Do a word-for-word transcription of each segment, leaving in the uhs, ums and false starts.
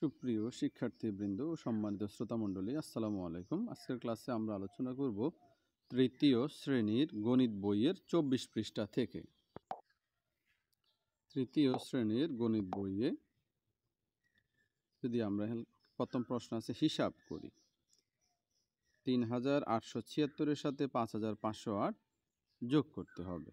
সুপ্রিয় শিক্ষার্থীবৃন্দ ও সম্মানিত শ্রোতামণ্ডলী, আসসালামু আলাইকুম। আজকের ক্লাসে আমরা আলোচনা করব তৃতীয় শ্রেণীর গণিত বইয়ের চব্বিশ পৃষ্ঠা থেকে। তৃতীয় শ্রেণীর গণিত বইয়ে যদি আমরা প্রথম প্রশ্ন আছে হিসাব করি, তিন হাজার আটশো ছিয়াত্তরের সাথে পাঁচ হাজার পাঁচশো আট যোগ করতে হবে।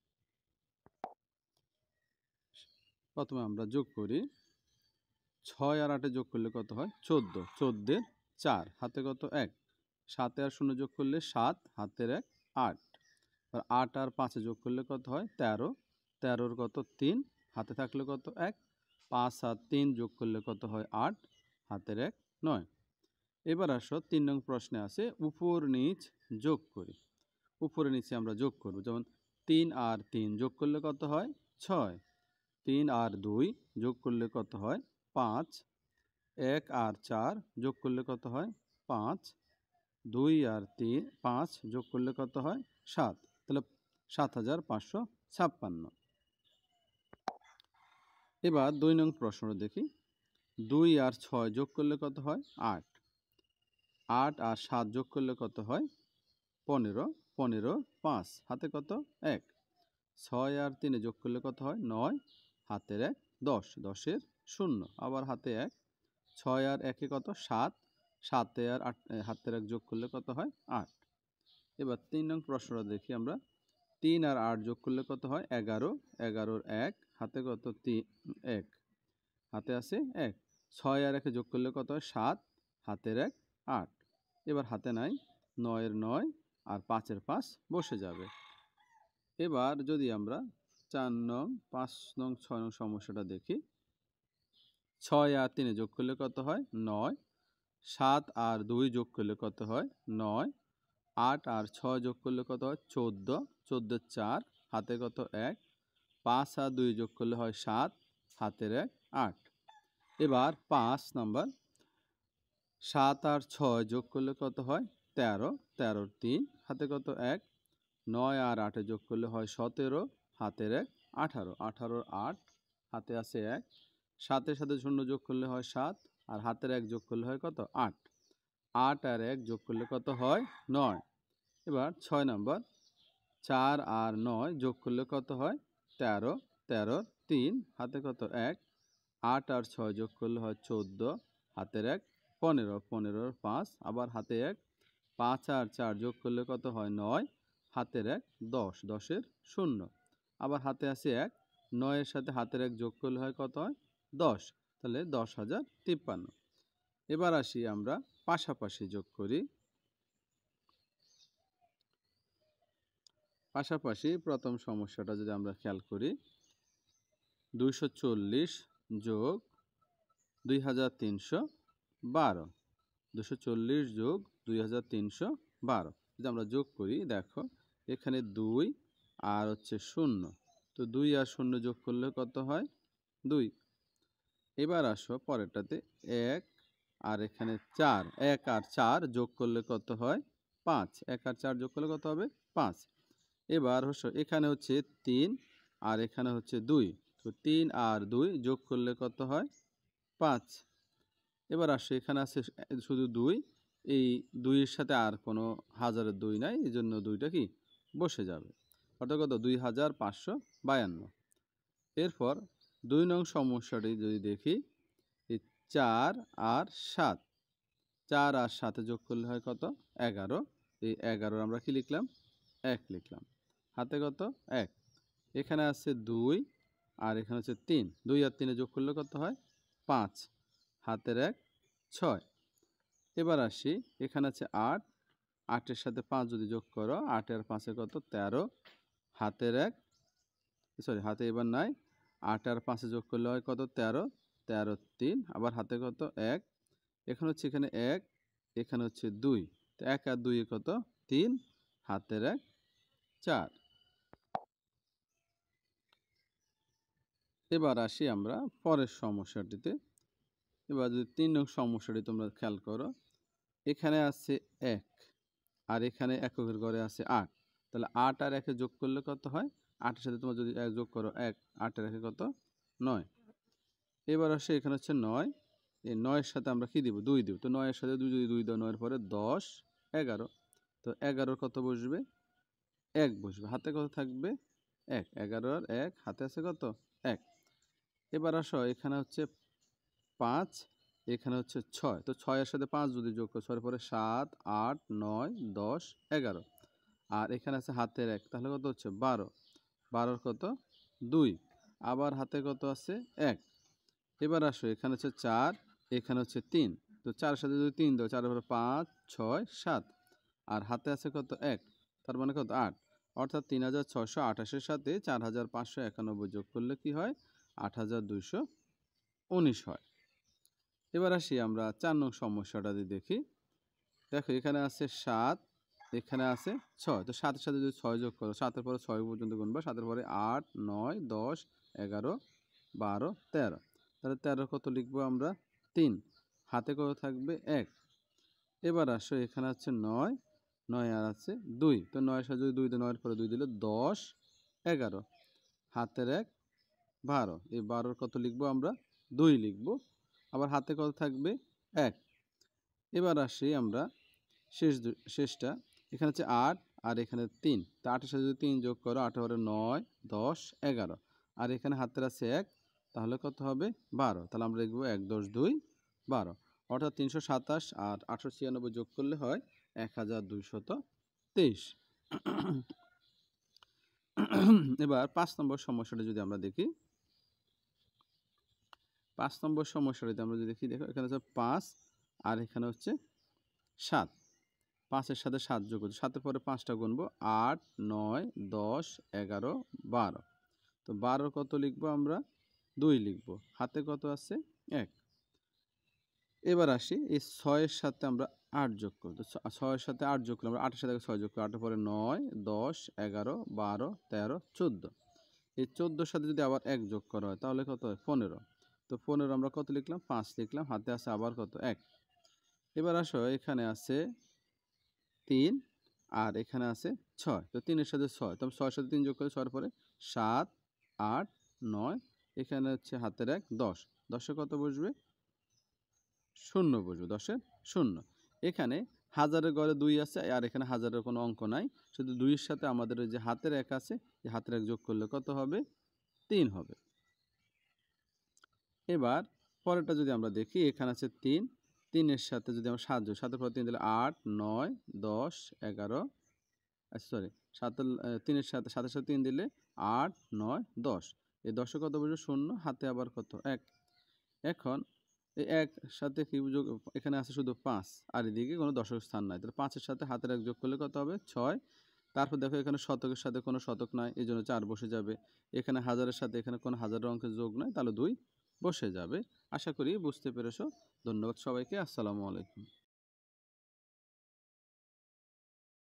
প্রথমে আমরা যোগ করি। ছয় আর আটে যোগ করলে কত হয়? চোদ্দ। চোদ্দের চার, হাতে কত? এক। সাতে আর শূন্য যোগ করলে সাত, হাতের এক, আট। আর আট আর পাঁচে যোগ করলে কত হয়? তেরো। তেরোর কত? তিন, হাতে থাকলে কত? এক। পাঁচ আর তিন যোগ করলে কত হয়? আট, হাতের এক, নয়। এবার আসো তিন নং প্রশ্নে আছে উপর নিচ যোগ করি। উপরে নিচে আমরা যোগ করব। যেমন তিন আর তিন যোগ করলে কত হয়? ছয়। তিন আর দুই যোগ করলে কত হয়? পাঁচ। এক আর চার যোগ করলে কত হয়? পাঁচ। দুই আর তিন পাঁচ যোগ করলে কত হয়? সাত। তাহলে সাত হাজার পাঁচশো ছাপ্পান্ন। এবার দুই নং প্রশ্ন দেখি। দুই আর ছয় যোগ করলে কত হয়? আট। আট আর সাত যোগ করলে কত হয়? পনেরো। পনেরো পাঁচ, হাতে কত? এক। ছয় আর তিনে যোগ করলে কত হয়? নয়, হাতের এক, দশ। দশের শূন্য, আবার হাতে এক। ছয় আর একে কত? সাত। সাতে আর আট, হাতের এক যোগ করলে কত হয়? আট। এবার তিন নং প্রশ্নটা দেখি আমরা। তিন আর আট যোগ করলে কত হয়? এগারো। এগারোর এক, হাতে কত? তিন, এক, হাতে আছে এক। ছয় আর একে যোগ করলে কত হয়? সাত, হাতের এক, আট। এবার হাতে নাই, নয়ের নয় আর পাঁচের পাঁচ বসে যাবে। এবার যদি আমরা চার নং, পাঁচ নং, ছয় নং সমস্যাটা দেখি। ছয় আর তিনে যোগ করলে কত হয়? নয়। সাত আর দুই যোগ করলে কত হয়? নয়। আট আর ছয় যোগ করলে কত হয়? চোদ্দ। চোদ্দোর চার, হাতে কত? এক। পাঁচ আর দুই যোগ করলে হয় সাত, হাতের এক, আট। এবার পাঁচ নাম্বার, সাত আর ছয় যোগ করলে কত হয়? তেরো। তেরোর তিন, হাতে কত? এক। নয় আর আটে যোগ করলে হয় সতেরো, হাতের এক, আঠারো। আঠারোর আট, হাতে আছে এক। সাতের সাথে শূন্য যোগ করলে হয় সাত, আর হাতের এক যোগ করলে হয় কত? আট। আট আর এক যোগ করলে কত হয়? নয়। এবার ছয় নম্বর, চার আর নয় যোগ করলে কত হয়? তেরো। তেরোর তিন, হাতে কত? এক। আট আর ছয় যোগ করলে হয় চোদ্দ, হাতের এক, পনেরো। পনেরোর পাঁচ, আবার হাতে এক। পাঁচ আর চার যোগ করলে কত হয়? নয়, হাতের এক, দশ। দশের শূন্য, আবার হাতে আছে এক। নয়ের সাথে হাতের এক যোগ করলে হয় কত হয়? দশ। তাহলে দশ হাজার তিপ্পান্ন। এবার আসি আমরা পাশাপাশি যোগ করি। পাশাপাশি প্রথম সমস্যাটা যদি আমরা খেয়াল করি, দুইশো চল্লিশ যোগ দুই হাজার তিনশো বারো। দুশো চল্লিশ যোগ দুই হাজার তিনশো বারো যদি আমরা যোগ করি, দেখো এখানে দুই আর হচ্ছে শূন্য, তো দুই আর শূন্য যোগ করলে কত হয়? দুই। এবার আসো পরেরটাতে, এক আর এখানে চার। এক আর চার যোগ করলে কত হয়? পাঁচ। এক আর চার যোগ করলে কত হবে? পাঁচ। এবার হচ্ছে এখানে হচ্ছে তিন আর এখানে হচ্ছে দুই, তো তিন আর দুই যোগ করলে কত হয়? পাঁচ। এবার আসে এখানে আছে শুধু দুই, এই দুইয়ের সাথে আর কোনো হাজারের দুই নাই, এই জন্য দুইটা কি বসে যাবে, অর্থাৎ কত? দুই হাজার পাঁচশো বায়ান্ন। এরপর দুই নং সমস্যাটি যদি দেখি, এই চার আর সাত, চার আর সাথে যোগ করলে হয় কত? এগারো। এই এগারো আমরা কি লিখলাম? এক লিখলাম। হাতে কত? এক। এখানে আছে দুই আর এখানে হচ্ছে তিন, দুই আর তিনে যোগ করলে কত হয়? পাঁচ, হাতের এক, ছয়। এবার আসি, এখানে আছে আট। আটের সাথে পাঁচ যদি যোগ করো, আট আর পাঁচে কত? তেরো, হাতের এক, সরি হাতে এবার নাই। আট আর পাঁচে যোগ করলে হয় কত? তেরো। তেরো তিন, আবার হাতে কত? এক। এখানে হচ্ছে এখানে এক, এখানে হচ্ছে দুই, তো এক আর দুই কত? তিন, হাতের এক, চার। এবার আসি আমরা পরের সমস্যাটিতে। এবার যদি তিন নং সমস্যাটি তোমরা খেয়াল করো, এখানে আছে এক আর এখানে এককের ঘরে আছে আট, তাহলে আট আর একে যোগ করলে কত হয়? আটের সাথে তোমরা যদি এক যোগ করো, এক, আটের একে কত? নয়। এবার আসে এখানে হচ্ছে নয়, এই নয়ের সাথে আমরা কি দিব? দুই দিব। তো নয়ের সাথে দুই যদি দুই দাও, নয়ের পরে দশ, এগারো। তো এগারোর কত বসবে? এক বসবে। হাতে কত থাকবে? এক। এগারো আর এক, হাতে আছে কত? এক। এবার আসো, এখানে হচ্ছে পাঁচ, এখানে হচ্ছে ছয়। তো ছয় এর সাথে পাঁচ যদি যোগ করো, ছয়ের পরে সাত, আট, নয়, দশ, এগারো। আর এখানে আছে হাতের এক, তাহলে কত হচ্ছে? বারো। বারোর কত? দুই। আবার হাতে কত আছে? এক। এবার আসো, এখানে হচ্ছে চার, এখানে হচ্ছে তিন। তো চারের সাথে যদি তিন দাও, চারের পরে পাঁচ, ছয়, সাত। আর হাতে আছে কত? এক। তার মানে কত? আট। অর্থাৎ তিন হাজার ছয়শো আঠাশের সাথে চার হাজার পাঁচশো একানব্বই যোগ করলে কি হয়? আট হাজার দুইশো উনিশ হয়। এবার আসি আমরা চার নং সমস্যাটা দিয়ে দেখি। দেখো, এখানে আছে সাত, এখানে আছে ছয়। তো সাতের সাথে যদি ছয় যোগ করো, সাতের পরে ছয় পর্যন্ত গুনবা, সাতের পরে আট, নয়, দশ, এগারো, বারো, তেরো। তাহলে তেরো কত লিখবো আমরা? তিন। হাতে কত থাকবে? এক। এবার আসো, এখানে আছে নয়, নয় আর আছে দুই। তো নয়ের সাথে যদি দুই দিই, নয়ের পরে দুই দিলে দশ, এগারো। হাতের এক, বারো। এই বারোর কত লিখবো আমরা? দুই লিখবো। আবার হাতে কত থাকবে? এক। এবার আসি আমরা শেষ শেষটা। এখানে হচ্ছে আট আর এখানে তিন। তো আটের সাথে যদি তিন যোগ করো, আট পরে নয়, দশ, এগারো। আর এখানে হাতের আছে এক, তাহলে কত হবে? বারো। তাহলে আমরা লিখবো এক, দশ, দুই, বারো। অর্থাৎ তিনশো সাতাশ আর আটশো ছিয়ানব্বই যোগ করলে হয় এক হাজার দুইশত তেইশ। এবার পাঁচ নম্বর সমস্যাটা যদি আমরা দেখি, পাঁচ নম্বর সমস্যাটা যদি আমরা যদি দেখি, দেখো এখানে হচ্ছে পাঁচ আর এখানে হচ্ছে সাত। পাঁচের সাথে সাত যোগ করছি, সাতের পরে পাঁচটা গুনবো, আট, নয়, দশ, এগারো, বারো। তো বারোর কত লিখবো আমরা? দুই লিখবো। হাতে কত আছে? এক। এবার আসি, এই ছয়ের সাথে আমরা আট যোগ করবো। ছয়ের সাথে আট যোগ করলে আমরা আটের সাথে ছয় যোগ করি, আটের পরে নয়, দশ, এগারো, বারো, তেরো, চোদ্দো। এই চোদ্দোর সাথে যদি আবার এক যোগ করা হয়, তাহলে কত হয়? পনেরো। তো পনেরো আমরা কত লিখলাম? পাঁচ লিখলাম। হাতে আছে আবার কত? এক। এবার আসো, এখানে আছে তিন আর এখানে আছে ছয়। তো তিনের সাথে ছয়, তবে ছয়ের সাথে তিন যোগ করে ছয়ের পরে সাত, আট, নয়, এখানে হচ্ছে হাতের এক, দশ। দশে কত বসবে? শূন্য বসবে। দশের শূন্য। এখানে হাজারের ঘরে দুই আছে আর এখানে হাজারের কোনো অঙ্ক নাই, শুধু দুইয়ের সাথে আমাদের ওই যে হাতের এক আছে, এই হাতের এক যোগ করলে কত হবে? তিন হবে। এবার পরেরটা যদি আমরা দেখি, এখানে আছে তিন, তিনের সাথে যদি আমরা সাত যোগ, সাতের পর তিন দিলে আট, নয়, দশ, এগারো, সরি সাত, তিনের সাথে সাতের সাথে তিন দিলে আট, নয়, দশ। এই দশে কত বসবে? শূন্য। হাতে আবার কত? এক। এখন এই এক সাথে কি যোগ? এখানে আছে শুধু পাঁচ আর এদিকে কোনো দশক স্থান নাই, তাহলে পাঁচের সাথে হাতের এক যোগ করলে কত হবে? ছয়। তারপর দেখো, এখানে শতকের সাথে কোনো শতক নাই, এই জন্য চার বসে যাবে। এখানে হাজারের সাথে এখানে কোনো হাজারের অঙ্কের যোগ নাই, তাহলে দুই বসে যাবে। আশা করি বুঝতে পেরেছো। ধন্যবাদ সবাইকে। আসসালামু আলাইকুম।